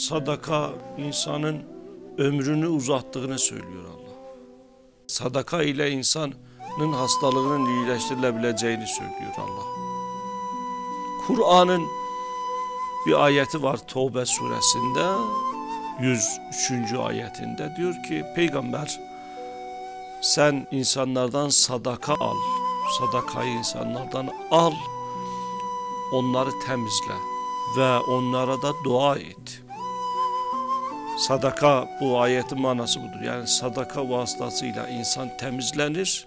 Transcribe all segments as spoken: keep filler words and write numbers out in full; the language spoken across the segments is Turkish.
Sadaka insanın ömrünü uzattığını söylüyor Allah. Sadaka ile insanın hastalığının iyileştirilebileceğini söylüyor Allah. Kur'an'ın bir ayeti var Tevbe suresinde yüz üçüncü ayetinde diyor ki peygamber sen insanlardan sadaka al. Sadakayı insanlardan al. Onları temizle ve onlara da dua et. Sadaka, bu ayetin manası budur. Yani sadaka vasıtasıyla insan temizlenir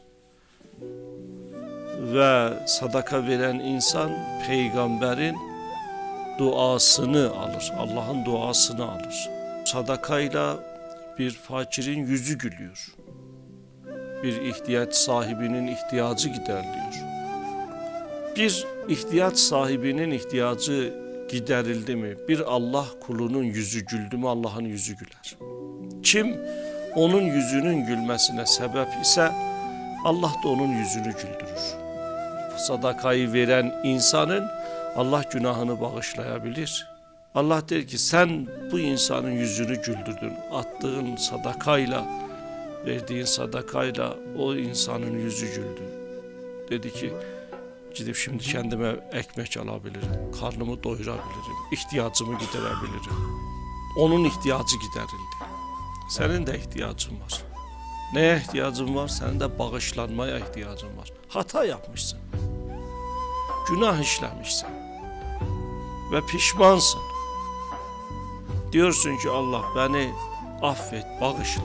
ve sadaka veren insan peygamberin duasını alır. Allah'ın duasını alır. Sadakayla bir fakirin yüzü gülüyor. Bir ihtiyaç sahibinin ihtiyacı gideriliyor. Bir ihtiyaç sahibinin ihtiyacı giderildi mi, bir Allah kulunun yüzü güldü mü Allah'ın yüzü güler. Kim onun yüzünün gülmesine sebep ise Allah da onun yüzünü güldürür. Sadakayı veren insanın Allah günahını bağışlayabilir. Allah der ki sen bu insanın yüzünü güldürdün. Attığın sadakayla, verdiğin sadakayla o insanın yüzü güldü. Dedi ki gidip şimdi kendime ekmek alabilirim, karnımı doyurabilirim, ihtiyacımı giderebilirim. Onun ihtiyacı giderildi. Senin de ihtiyacın var. Neye ihtiyacın var? Senin de bağışlanmaya ihtiyacın var. Hata yapmışsın. Günah işlemişsin. Ve pişmansın. Diyorsun ki Allah beni affet, bağışla.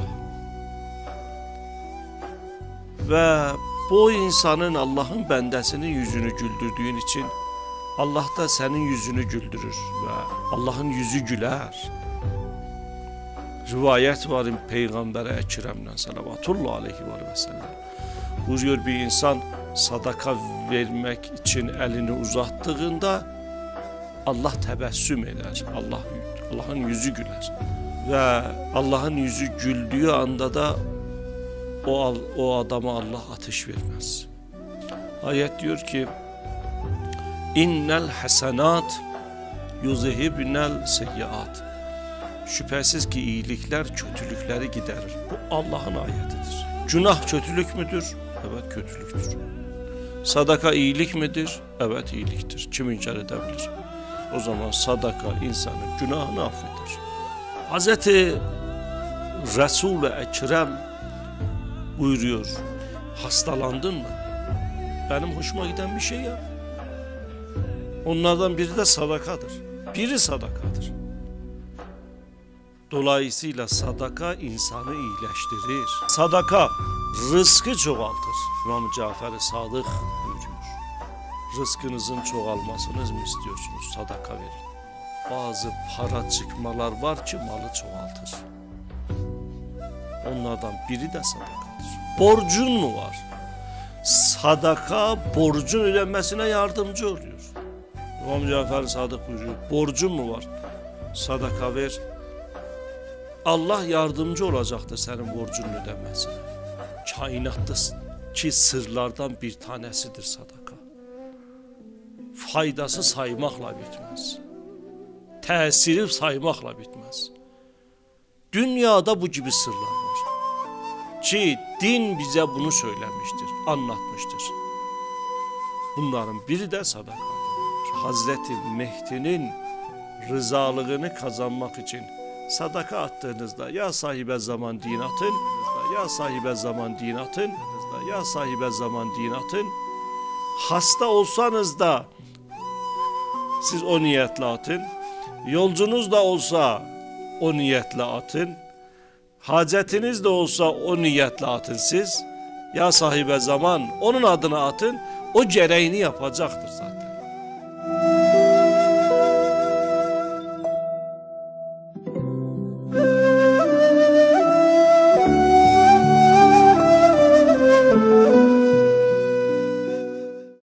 Ve bu insanın Allah'ın bendesinin yüzünü güldürdüğün için Allah da senin yüzünü güldürür ve Allah'ın yüzü güler. Rivayet var Peygamber-i Ekrem'den salavatullah aleyhi ve sellem. Buyuruyor bir insan sadaka vermek için elini uzattığında Allah tebessüm eder. Allah Allah'ın yüzü güler. Ve Allah'ın yüzü güldüğü anda da O, o adama Allah ateş vermez. Ayet diyor ki İnnel hasenat yuzhibnel seyyiat. Şüphesiz ki iyilikler kötülükleri giderir. Bu Allah'ın ayetidir. Günah kötülük müdür? Evet kötülüktür. Sadaka iyilik midir? Evet iyiliktir. Kim inkar edebilir? O zaman sadaka insanın günahını affeder. Hazreti Resul-i Ekrem buyuruyor, hastalandın mı? Benim hoşuma giden bir şey ya. Onlardan biri de sadakadır. Biri sadakadır. Dolayısıyla sadaka insanı iyileştirir. Sadaka rızkı çoğaltır. İmam Cafer-i Sadık buyuruyor. Rızkınızın çoğalmasını mı istiyorsunuz? Sadaka verin. Bazı para çıkmalar var ki malı çoğaltır. Onlardan biri de sadakadır. Borcun mu var? Sadaka borcun ödenmesine yardımcı oluyor. İmam Cafer-i Sadık buyuruyor. Borcun mu var? Sadaka ver. Allah yardımcı olacaktır senin borcunun ödenmesine. Kainattaki sırlardan bir tanesidir sadaka. Faydası saymakla bitmez. Tesiri saymakla bitmez. Dünyada bu gibi sırlar var. Ki din bize bunu söylemiştir, anlatmıştır. Bunların biri de sadakadır. Hazreti Mehdi'nin rızalığını kazanmak için sadaka attığınızda ya sahibe zaman din atın, ya sahibe zaman din atın, ya sahibe zaman din atın. Hasta olsanız da siz o niyetle atın. Yolcunuz da olsa o niyetle atın. Hacetiniz de olsa o niyetle atın siz. Ya sahibe zaman onun adına atın. O gereğini yapacaktır zaten.